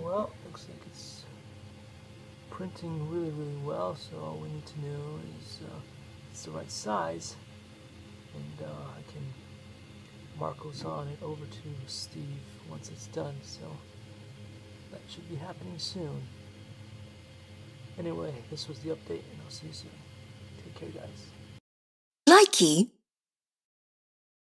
Well, looks like it's printing really well, so all we need to know is it's the right size, and I can mark those on it over to Steve once it's done, so that should be happening soon. Anyway, this was the update, and I'll see you soon. Take care, guys. Likey